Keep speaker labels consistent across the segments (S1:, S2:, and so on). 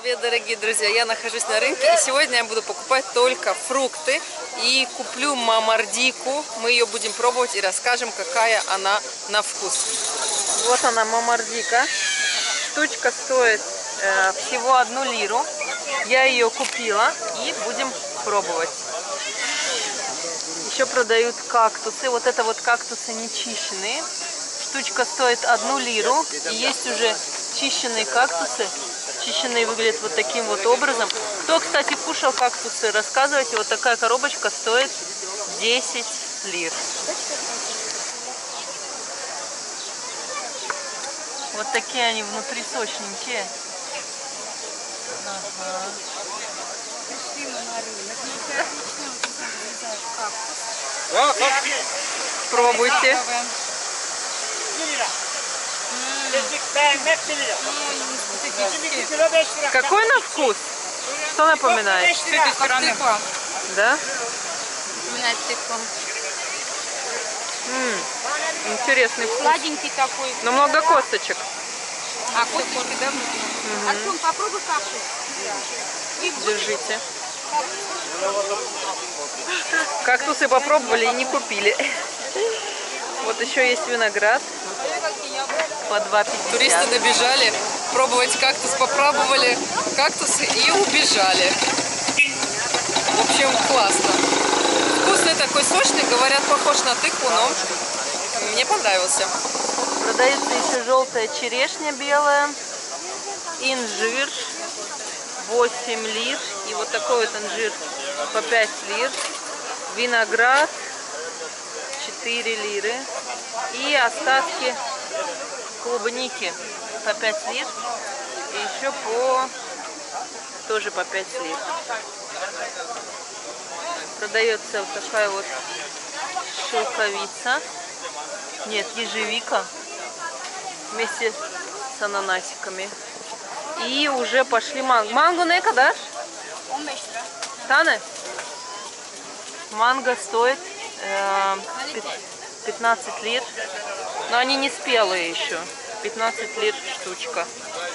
S1: Привет, дорогие друзья! Я нахожусь на рынке, и сегодня я буду покупать только фрукты. И куплю мамардику. Мы ее будем пробовать и расскажем, какая она на вкус. Вот она, мамардика. Штучка стоит всего 1 лиру. Я ее купила и будем пробовать. Еще продают кактусы. Вот это вот кактусы нечищенные. Штучка стоит 1 лиру. И есть уже чищенные кактусы. Чищенные выглядят вот таким вот образом. Кто, кстати, кушал кактусы, рассказывайте. Вот такая коробочка стоит 10 лир. Вот такие они внутри сочненькие. Ага. Пробуйте. Какой на вкус? Что напоминает? Да? Интересный вкус.
S2: Сладенький такой.
S1: Но много косточек.
S2: А косточки, да? Артем, попробуй кактус.
S1: Держите. Кактусы попробовали и не купили. Вот еще есть виноград. По 2,50. Туристы добежали пробовать кактус, попробовали кактусы и убежали. В общем, классно. Вкусный такой, сочный, говорят, похож на тыкву, но мне понравился. Продается еще желтая черешня белая, инжир 8 лир и вот такой вот инжир по 5 лир, виноград 4 лиры и остатки клубники по 5 лир и еще тоже по 5 лир. Продается вот такая вот шелковица, нет, ежевика вместе с ананасиками. И уже пошли манго. Манго не кадаш? Тане? Манго стоит 15 лир. Но они не спелые еще. 15 лир штучка.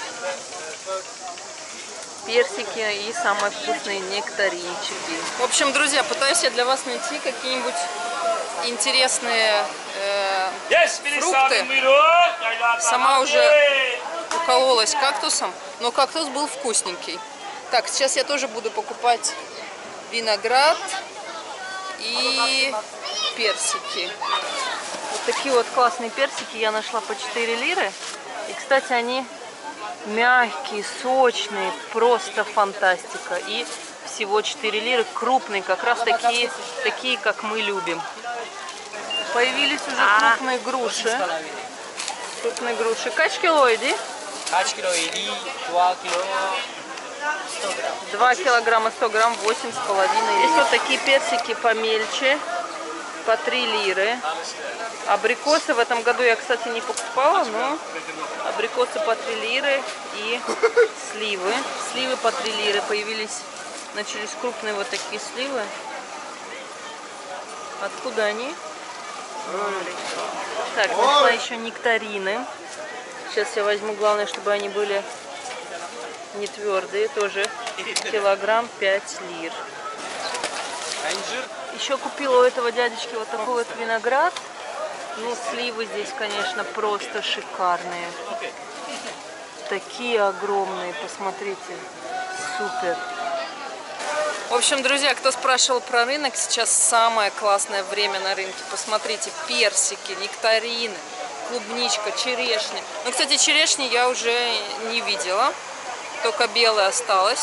S1: Персики и самые вкусные нектаринчики. В общем, друзья, пытаюсь я для вас найти какие-нибудь интересные фрукты. Сама уже укололась кактусом, но кактус был вкусненький. Так, сейчас я тоже буду покупать виноград и персики. Вот такие вот классные персики я нашла по 4 лиры. И, кстати, они мягкие, сочные, просто фантастика. И всего 4 лиры, крупные, как раз такие, как мы любим. Появились уже крупные груши. Крупные груши. Кач кило иди? 2 килограмма 100 грамм, 8,5. Есть вот такие персики помельче, по 3 лиры. Абрикосы в этом году я, кстати, не покупала, но абрикосы по 3 лиры и сливы. Сливы по 3 лиры появились, начались крупные вот такие сливы. Откуда они? Так, нашла еще нектарины. Сейчас я возьму, главное, чтобы они были не твердые, тоже килограмм 5 лир. Еще купила у этого дядечки вот такой вот виноград. Ну, сливы здесь, конечно, просто шикарные. Такие огромные, посмотрите, супер. В общем, друзья, кто спрашивал про рынок, сейчас самое классное время на рынке. Посмотрите, персики, нектарины, клубничка, черешня. Ну, кстати, черешни я уже не видела, только белая осталась.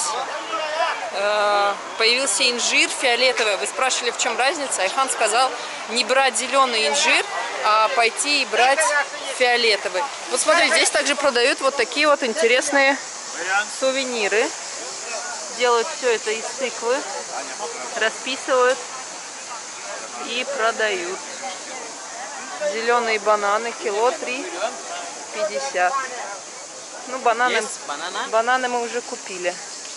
S1: Появился инжир фиолетовый. Вы спрашивали, в чем разница? Айхан сказал, не брать зеленый инжир, а пойти и брать фиолетовый. Вот смотрите, здесь также продают вот такие вот интересные сувениры. Делают все это из тыквы, расписывают и продают. Зеленые бананы, кило 3,50. Ну, бананы мы уже купили.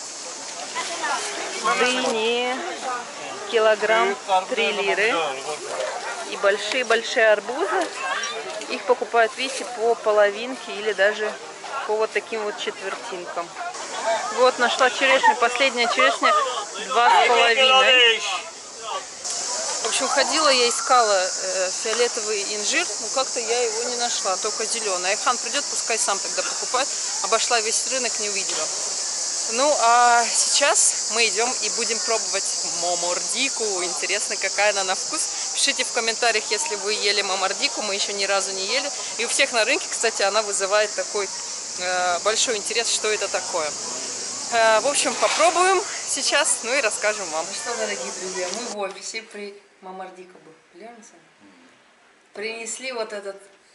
S1: Дыни, килограмм 3 лиры. И большие-большие арбузы. Их покупают, видите, по половинке или даже по вот таким вот четвертинкам. Вот, нашла черешню. Последняя черешня 2,5. В общем, ходила я, искала фиолетовый инжир, но как-то я его не нашла, только зеленый. Айхан придет, пускай сам тогда покупает. Обошла весь рынок, не увидела. Ну, а сейчас мы идем и будем пробовать мамардику. Интересно, какая она на вкус. Пишите в комментариях, если вы ели мамардику. Мы еще ни разу не ели. И у всех на рынке, кстати, она вызывает такой большой интерес, что это такое. В общем, попробуем сейчас, ну и расскажем вам. Ну что, дорогие друзья, мы в офисе при мамардику принесли вот этот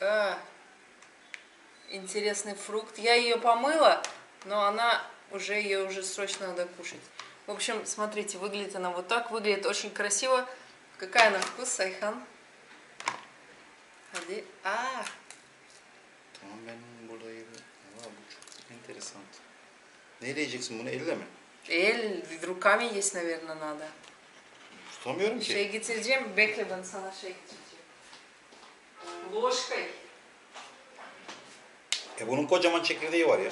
S1: интересный фрукт. Я ее помыла, но ее уже срочно надо кушать. В общем, смотрите, выглядит она вот так, выглядит очень красиво. Какая на вкус, Айхан?
S3: Tamam ben buradayım. Valla bu çok enteresan. Neyle yiyeceksin bunu? Elle mi?
S1: Руками есть, наверное, надо.
S3: Tutamıyorum ki.
S1: Şey getireceğim, bekle ben sana şey getireceğim. Ложкой.
S3: Bunun kocaman çekirdeği var ya.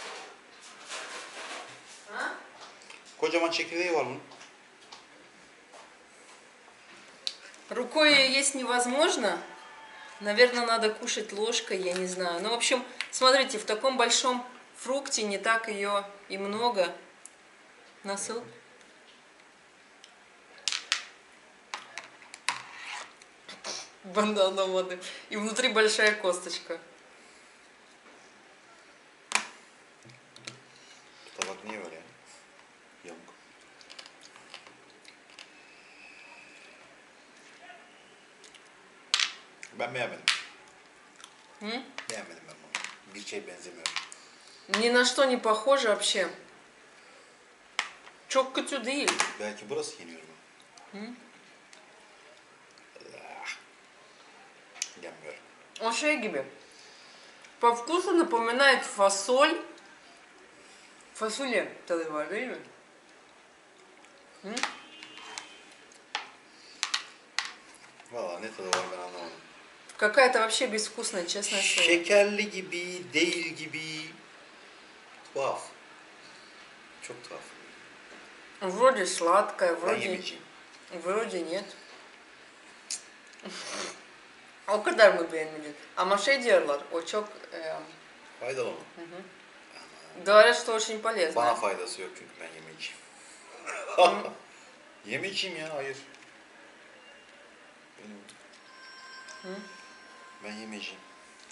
S1: Ha?
S3: Kocaman çekirdeği var bunun.
S1: Рукой ее есть невозможно. Наверное, надо кушать ложкой, я не знаю. Ну, в общем, смотрите, в таком большом фрукте не так ее и много. Насыл. Бандана воды. И внутри большая косточка.
S3: Tabak niye böyle? Yamuk. Ben beğenmedim. Beğenmedim ben bunu. Bir şey benzemiyor.
S1: Ни на что не похоже вообще. Çok kötü değil.
S3: Belki burası yeniyor mu? Yenmiyor.
S1: Он şey gibi. По вкусу напоминает фасоль. Фасоле tadı var değil mi?
S3: Valla ne tadı var ben anlamadım.
S1: Какая-то вообще безвкусная, честное слово.
S3: Şekerli gibi, değil gibi. Tuhaf. Çok tuhaf.
S1: Вроде сладкое,
S3: Ben
S1: вроде,
S3: yemeyeceğim.
S1: вроде нет. O kadar mı beğenmedin? Ama şey diyorlar, o çok...
S3: Faydalı mı?
S1: Говорят, что очень полезно.
S3: Bana faydası yok çünkü ben yemeyeceğim. Yemeyeceğim ya, hayır. Ben yemeyeceğim.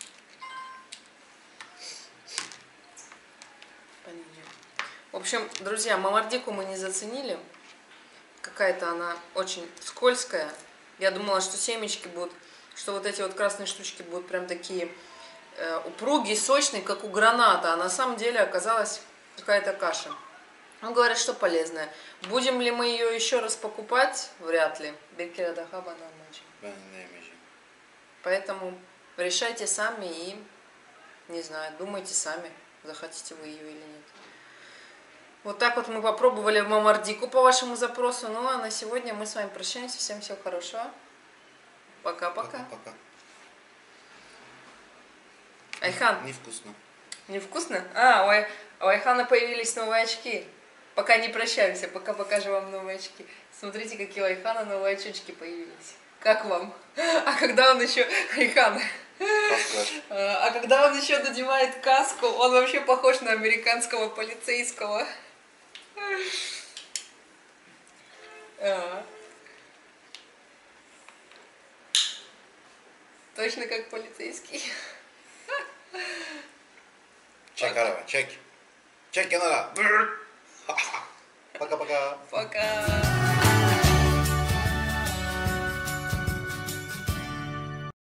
S1: В общем, друзья, мамардику мы не заценили. Какая-то она очень скользкая. Я думала, что семечки будут, что вот эти вот красные штучки будут прям такие упругие, сочные, как у граната. А на самом деле оказалась какая-то каша. Ну, говорят, что полезная. Будем ли мы ее еще раз покупать? Вряд ли. Поэтому решайте сами и, не знаю, думайте сами, захотите вы ее или нет. Вот так вот мы попробовали мамардику по вашему запросу. Ну, а на сегодня мы с вами прощаемся. Всем всего хорошего. Пока-пока.
S3: Пока.
S1: Айхан.
S3: Невкусно.
S1: Невкусно? У Айхана появились новые очки. Пока не прощаемся, пока покажу вам новые очки. Смотрите, какие у Айхана новые очечки появились. Как вам? А когда он еще... Айхан. А когда он еще надевает каску, он вообще похож на американского полицейского. Точно как полицейский.
S3: Çek araba, çek. Çek kenara.